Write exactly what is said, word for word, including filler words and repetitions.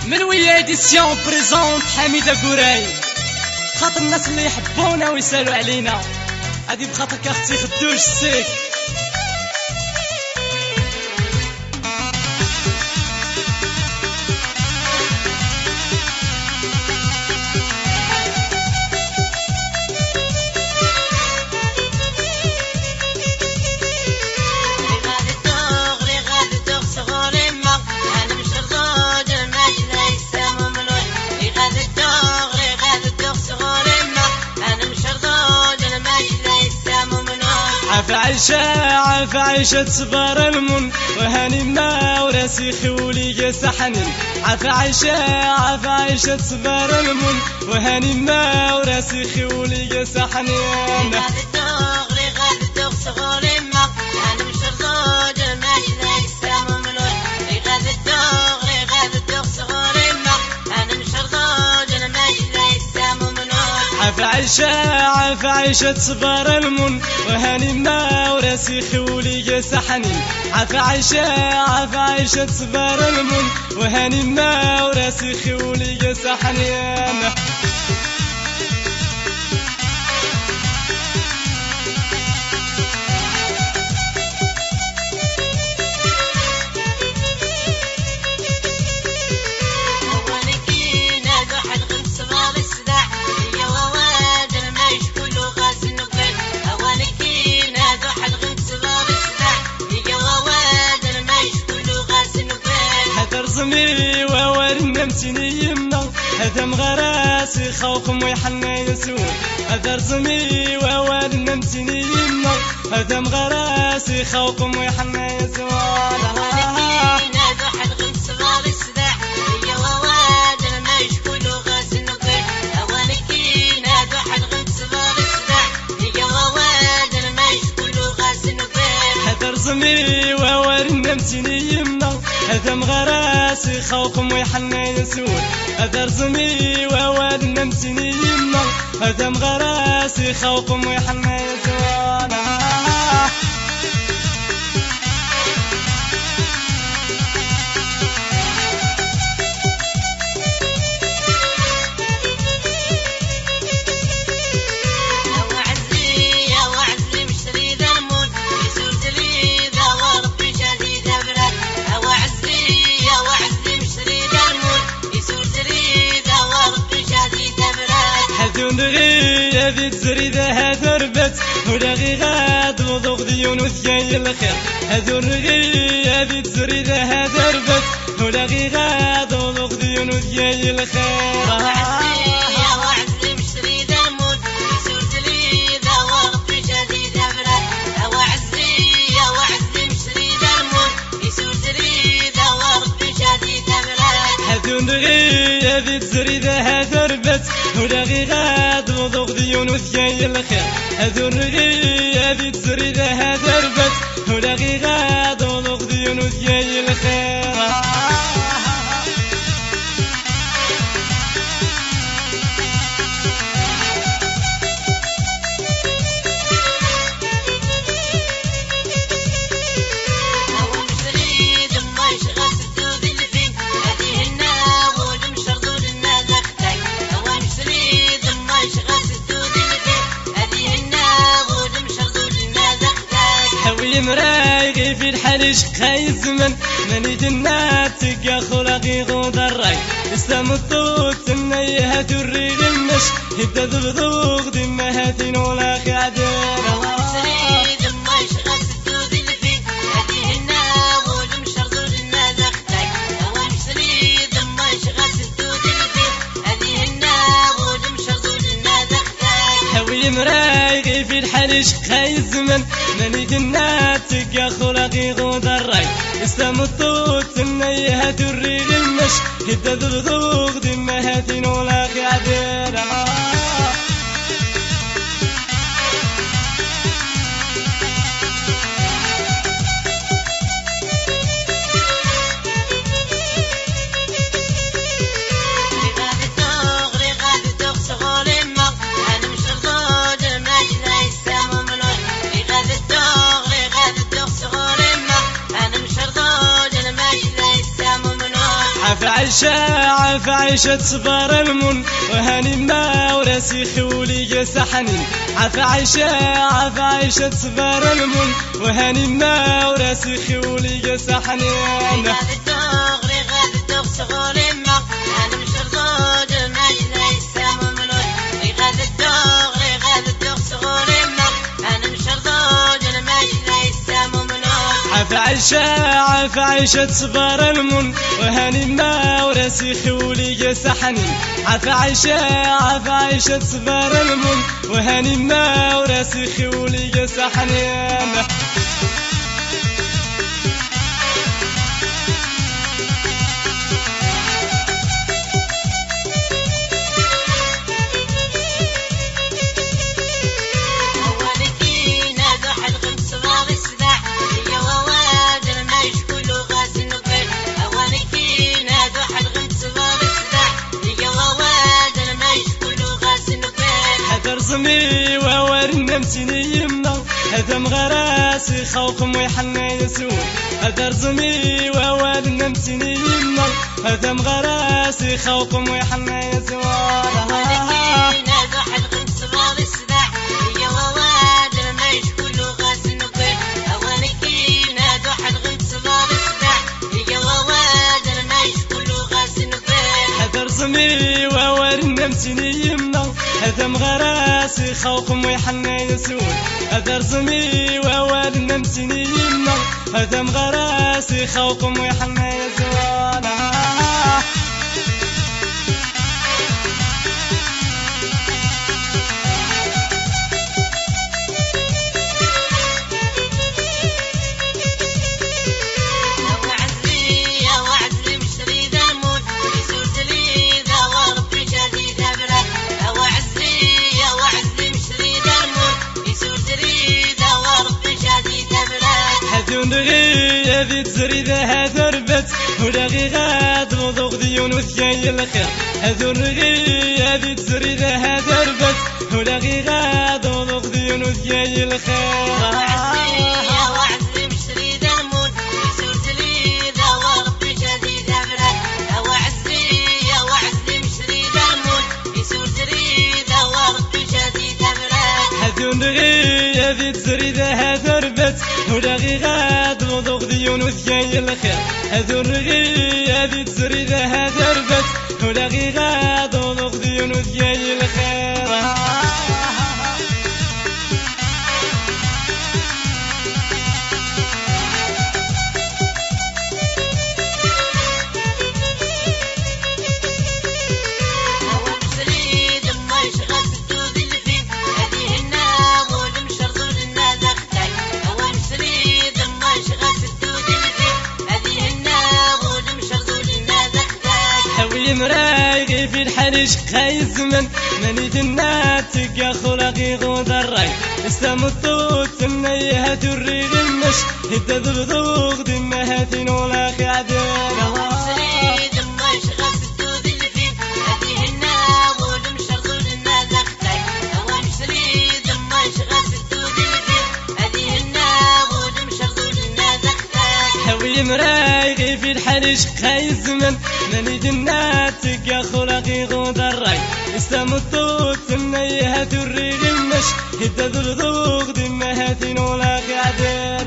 من ويا اديسيون بريزونت حميدة قراي خاطر الناس اللي يحبونا ويسالوا علينا، هادي بخاطرك اختي خدوش السيك. عاف عيشة عاف عيشة صبر المن وهاني ما وراسي خولي سحنين. عاف عيشة عاف عيشة صبر المن وهاني ما وراسي خولي سحنين. عاف عيشة عاف عيشة صبر المن وهاني ما وراسي خولي سحنين. عاف عيشة عاف عيشة صبر المن وهاني ما وراسي خولي سحنين. زمي ووالنا متيني يمنا هذا مغراسي خوكم ويحنا يسوع. هذا زمي ووالنا متيني يمنا هذا مغراسي خوكم ويحنا يسوع. زمي ووالنا متيني يمنا هذا مغراسي خوكم ويحنا يسوع. هذا زمي ووالنا متيني يمنا هذا مغراسي خوكم ويحنا يسوع. يا ذي تزريدة هذا ربت ولا غي غاد وضوغ ديون وثياي الخير. هذو الرغي يا ذي تزريدة هذا ربت ولا غي غاد وضوغ ديون وثياي الخير. يا ذي تزريدة هذا ربت ولا غي غاد وضوغ ديون وثياي الخير. هذو الرغي يا ذي تزريدة هذا ربت ولا غي غاد وضوغ ديون وثياي الخير. مرايقي في الحال شقاي الزمن ماني جنات تلقى خلقي غود الراي. اسلام الطوط النيها توري غمش هدا ذبذوغ دما هاتين ولا خعدان. مرايقي في الحال شقاي الزمن ماني جنات تلقى خلقي غود الراي. اسلام الطوط النيها توري غمش هدا ذبذوغ دما هاتين ولا خعدان. عاف عيشة عاف عيشة صبر المن وهاني ما وراسي خولي سحنين عاف عيشة عاف عيشة صبر المن وهاني ما وراسي خولي سحنين عاف عيشة عاف عيشة صبر المن وهاني ما وراسي خولي سحنين عاف عيشة عاف عيشة صبر المن وهاني ما وراسي خولي سحنين رزمي وورنا مسيني يما هذا مغراسي خوكم ويحنا يسوع هذا رزمي وورنا مسيني يما هذا مغراسي خوكم ويحنا يسوع رزمي وورنا مسيني يما هذا مغراسي خوكم ويحنا يسوع هذا رزمي وورنا مسيني يما هذا مغراسي خوكم ويحنا يسوع هذي تزريد هذا ربت ولا غي غاد وضوغ ديون وثياي الخير هذو الرغي هذي تزريد هذا ربت ولا غي غاد وضوغ ديون وثياي الخير هذي تزريد هذا ربت ولا غي غاد وضوغ ديون وثياي الخير هذو الرغي هذي تزريد هذا ربت ولا غي غاد وضوغ ديون وثياي الخير مرايقي في الحريش خاي الزمن منيت الناتق يا خلقي غود الراي اسلام الطوت منيها تريق المش هدا ذبذوق دمهاتين ولا خعدين مرايقي في الحريش خاي الزمن منيت الناتق يا خلقي غود الراي اسلام الطوت منيها تريق المش هدا ذبذوق دمهاتين ولا خعدين